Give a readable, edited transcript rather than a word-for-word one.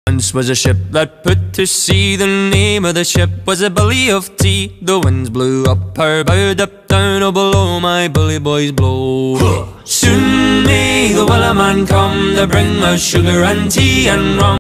Once was a ship that put to sea. The name of the ship was a Billy of Tea. The winds blew up her bow, up down, oh below my bully boys blow. Soon may the Wellerman come to bring us sugar and tea and rum.